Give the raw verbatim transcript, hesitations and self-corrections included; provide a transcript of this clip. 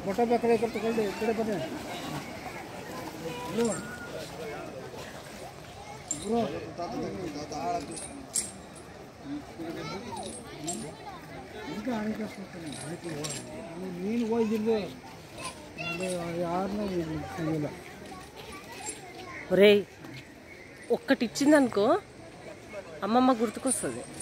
Photo ಬೇಕಾದ್ರೆ ತಗೊಳ್ಳಿ ಈ ಕಡೆ ಬನ್ನಿ ಬ್ರೋ ಬ್ರೋ ಈಗ ಆಣಿಕೆ ನೀನು ಹೋಗಿದ್ದು యారునో సినిమా ఒరేయ్ ఒక్కటి ఇచ్చిందనుకో అమ్మమ్మ గుర్తుకొస్తుంది.